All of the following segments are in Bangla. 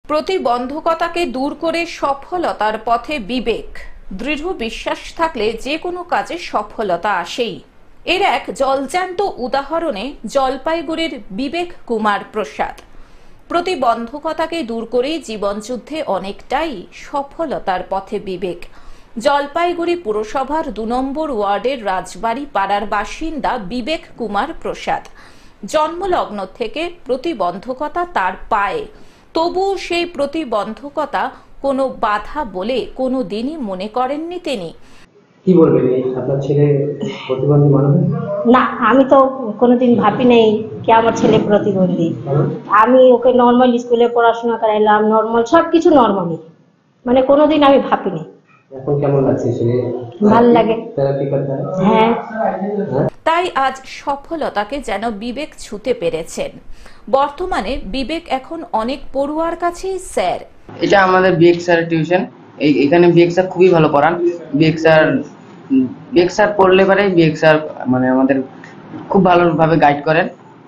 প্রতিবন্ধকতাকে দূর করে সফলতার পথে বিবেক। দৃঢ় বিশ্বাস থাকলে যে কোনো কাজে সফলতা আসেই। এর এক জলজ্যান্ত উদাহরণে জলপাইগুড়ির বিবেক কুমার প্রসাদ। প্রতিবন্ধকতাকে দূর করে জীবনযুদ্ধে অনেকটাই সফলতার পথে বিবেক। জলপাইগুড়ি পুরসভার ২ নম্বর ওয়ার্ডের রাজবাড়ি পাড়ার বাসিন্দা বিবেক কুমার প্রসাদ। জন্মলগ্ন থেকে প্রতিবন্ধকতা তার পায়ে, তবুও সেই প্রতিবন্ধকতা কোনো বাধা বলে কোনো দিনই মনে করেননি তিনি। কি বলবেন আপনার ছেলে প্রতিবন্ধী মানুষ? না, আমি তো কোনোদিন ভাবি নাই কি আমার ছেলে প্রতিবন্ধী। আমি ওকে নর্মাল স্কুলে পড়াশোনা করাইলাম, নর্মাল সবকিছু নর্মালি, মানে কোনোদিন আমি ভাবিনি। এখন কেমন লাগছে ছেলে? ভালো লাগে। হ্যাঁ। তাই আজ সফলতাকে যেন বিবেক ছুঁতে পেরেছেন। বর্তমানে বিবেক এখন অনেক পড়ুয়ার কাছেই স্যার। এটা আমাদের বিবেক স্যার টিউশন। এখানে বিবেক স্যার খুবই ভালো পড়ান। বিবেক স্যার পড়লে পারে বিবেক স্যার মানে আমাদের খুব ভালোভাবে গাইড করেন।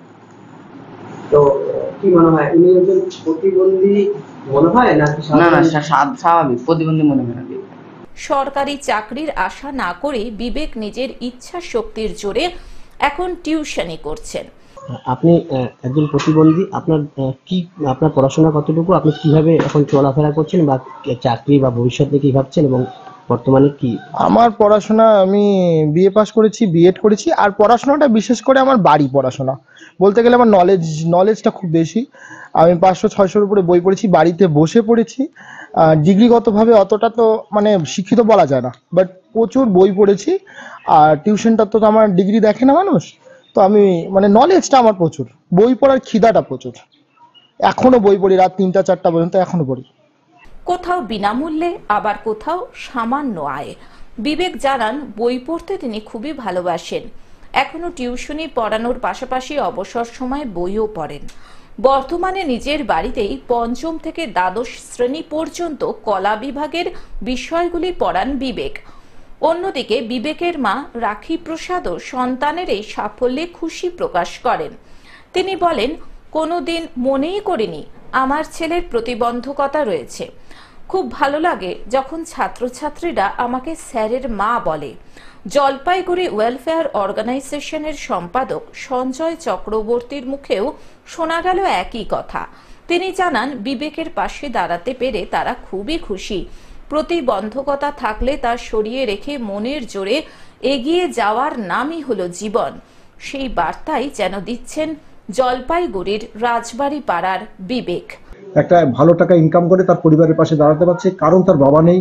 তো কি মনে হয় উনি একজন প্রতিবন্ধী মনে হয় নাকি? না, স্বাভাবিক প্রতিবন্ধী মনে হয় না। সরকারি চাকরির আশা না করে বিবেক নিজের ইচ্ছা শক্তির জোরে এখন টিউশনি করছেন। আপনি একজন প্রতিবন্ধী, আপনার পড়াশোনা কতটুকু, আপনি কিভাবে এখন চলাফেরা করছেন, বা চাকরি বা ভবিষ্যৎ নিয়ে কি ভাবছেন, এবং বর্তমানে কি? আমার পড়াশোনা, আমি বিএ পাস করেছি, বিএড করেছি। আর পড়াশোনাটা বিশেষ করে আমার বাড়ি পড়াশোনা বলতে গেলে আমার নলেজটা খুব বেশি। আমি 500-600-র উপরে বই পড়েছি, বাড়িতে বসে পড়েছি। ডিগ্রিগতভাবে অতটা তো মানে শিক্ষিত বলা যায় না, বাট প্রচুর বই পড়েছি। আর টিউশনটা তো আমার ডিগ্রি দেখে না মানুষ, তো আমি মানে নলেজটা আমার প্রচুর, বই পড়ার খিদাটা প্রচুর। এখনো বই পড়ি, রাত 3টা-4টা পর্যন্ত এখনো পড়ি। কোথাও বিনামূল্যে, আবার কোথাও সামান্য আয়। বিবেক জানান বই পড়তে তিনি খুবই ভালোবাসেন। এখনো টিউশনি পড়ানোর পাশাপাশি অবসর সময় বইও পড়েন। বর্তমানে নিজের বাড়িতেই ৫ম থেকে দ্বাদশ শ্রেণী পর্যন্ত কলা বিভাগের বিষয়গুলি পড়ান বিবেক। অন্যদিকে বিবেকের মা রাখি প্রসাদও সন্তানের এই সাফল্যে খুশি প্রকাশ করেন। তিনি বলেন, কোনোদিন মনেই করিনি আমার ছেলের প্রতিবন্ধকতা রয়েছে। খুব ভালো লাগে যখন ছাত্রছাত্রীরা আমাকে স্যারের মা বলে। জলপাইগুড়ি ওয়েলফেয়ার অর্গানাইজেশনের সম্পাদক সঞ্জয় চক্রবর্তীর মুখেও শোনা গেল একই কথা। তিনি জানান, বিবেকের পাশে দাঁড়াতে পেরে তারা খুবই খুশি। প্রতিবন্ধকতা থাকলে তা সরিয়ে রেখে মনের জোরে এগিয়ে যাওয়ার নামই হলো জীবন। সেই বার্তাই যেন দিচ্ছেন জলপাইগুড়ির রাজবাড়ি পাড়ার বিবেক। একটা ভালো টাকা ইনকাম করে তার পরিবারের পাশে দাঁড়াতে পারছে, কারণ তার বাবা নেই,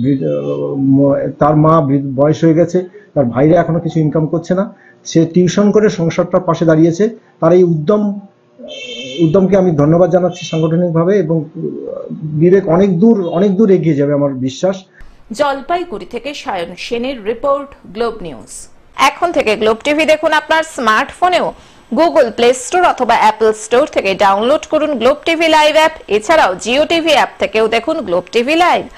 তার মা বয়স হয়ে গেছে, তার ভাইরা এখনো কিছু ইনকাম করছে না। সে টিউশন করে সংসারটার পাশে দাঁড়িয়েছে। তার এই উদ্যমকে আমি ধন্যবাদ জানাচ্ছি সাংগঠনিকভাবে, এবং বিবেক অনেক দূর এগিয়ে যাবে আমার বিশ্বাস। জলপাইগুড়ি থেকে সায়ন সেনের রিপোর্ট, গ্লোব নিউজ। এখন থেকে গ্লোব টিভি দেখুন আপনার স্মার্টফোনেও। গুগল প্লে স্টোর অথবা অ্যাপল স্টোর থেকে ডাউনলোড করুন গ্লোব টিভি লাইভ অ্যাপ। এছাড়াও জিও টিভি অ্যাপ থেকেও দেখুন গ্লোব টিভি লাইভ।